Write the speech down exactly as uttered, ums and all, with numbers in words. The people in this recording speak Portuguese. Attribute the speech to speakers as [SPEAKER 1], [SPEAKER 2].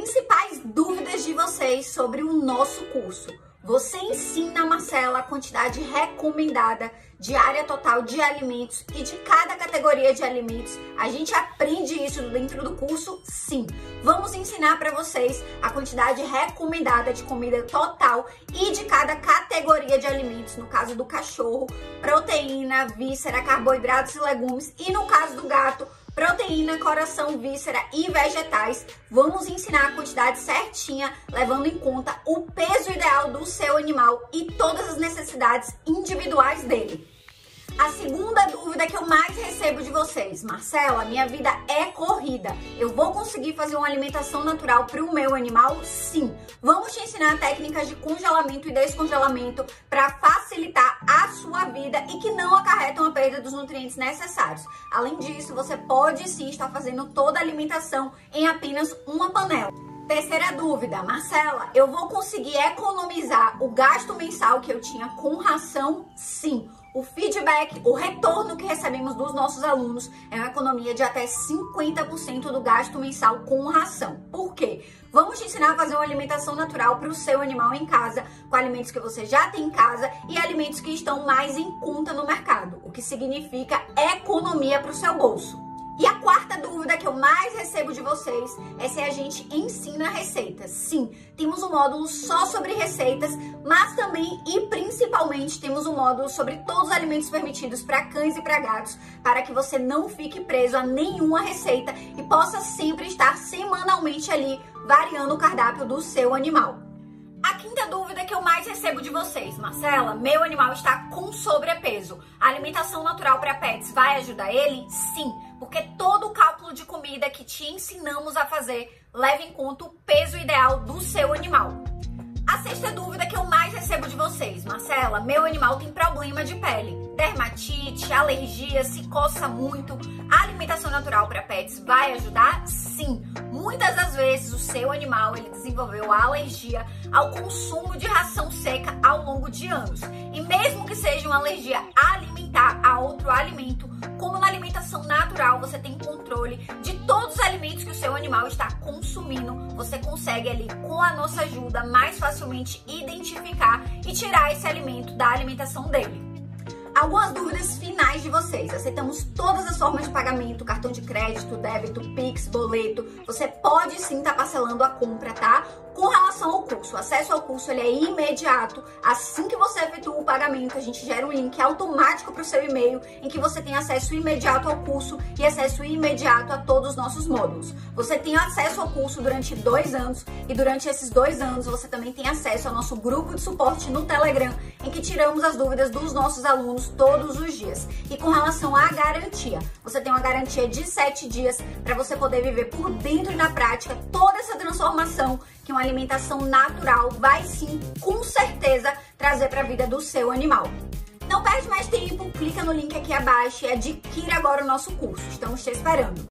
[SPEAKER 1] principais dúvidas de vocês sobre o nosso curso. Você ensina, Marcela, a quantidade recomendada diária total de alimentos e de cada categoria de alimentos. A gente aprende isso dentro do curso? Sim. Vamos ensinar para vocês a quantidade recomendada de comida total e de cada categoria de alimentos. No caso do cachorro, proteína, víscera, carboidratos e legumes. E no caso do gato, proteína, coração, víscera e vegetais. Vamos ensinar a quantidade certinha, levando em conta o peso ideal do seu animal e todas as necessidades individuais dele. A segunda dúvida que eu mais recebo de vocês: Marcela, minha vida é corrida, eu vou conseguir fazer uma alimentação natural para o meu animal? Sim. Vamos te ensinar técnicas de congelamento e descongelamento para facilitar a sua vida e que não acarretam a perda dos nutrientes necessários. Além disso, você pode sim estar fazendo toda a alimentação em apenas uma panela. Terceira dúvida: Marcela, eu vou conseguir economizar o gasto mensal que eu tinha com ração? Sim. O feedback, o retorno que recebemos dos nossos alunos é uma economia de até cinquenta por cento do gasto mensal com ração. Por quê? Vamos te ensinar a fazer uma alimentação natural para o seu animal em casa, com alimentos que você já tem em casa e alimentos que estão mais em conta no mercado, o que significa economia para o seu bolso. E a quarta dúvida que eu mais recebo de vocês é se a gente ensina receitas. Sim, temos um módulo só sobre receitas, mas também e principalmente temos um módulo sobre todos os alimentos permitidos para cães e para gatos, para que você não fique preso a nenhuma receita e possa sempre estar semanalmente ali variando o cardápio do seu animal. A quinta dúvida que eu mais recebo de vocês: Marcela, meu animal está com sobrepeso. A alimentação natural para pets vai ajudar ele? Sim, porque todo o cálculo de comida que te ensinamos a fazer leva em conta o peso ideal do seu animal. A sexta dúvida que eu mais recebo de vocês: Marcela, meu animal tem problema de pele, dermatite, alergia, se coça muito. A alimentação natural para pets vai ajudar? Sim. Muitas das vezes o seu animal ele desenvolveu a alergia ao consumo de ração seca ao longo de anos. E mesmo que seja uma alergia alimentar a outro alimento, como na alimentação natural você tem controle de todos os alimentos que o seu animal está consumindo, você consegue ali, com a nossa ajuda, mais facilmente identificar e tirar esse alimento da alimentação dele. Algumas dúvidas finais de vocês: aceitamos todas as formas de pagamento, cartão de crédito, débito, Pix, boleto. Você pode sim estar parcelando a compra, tá? Com relação ao curso, o acesso ao curso ele é imediato. Assim que você efetua o pagamento, a gente gera um link automático para o seu e-mail, em que você tem acesso imediato ao curso e acesso imediato a todos os nossos módulos. Você tem acesso ao curso durante dois anos e durante esses dois anos você também tem acesso ao nosso grupo de suporte no Telegram, em que tiramos as dúvidas dos nossos alunos todos os dias. E com relação à garantia, você tem uma garantia de sete dias para você poder viver por dentro e na prática toda essa transformação que uma alimentação natural vai sim, com certeza, trazer para a vida do seu animal. Não perde mais tempo, clica no link aqui abaixo e adquira agora o nosso curso. Estamos te esperando.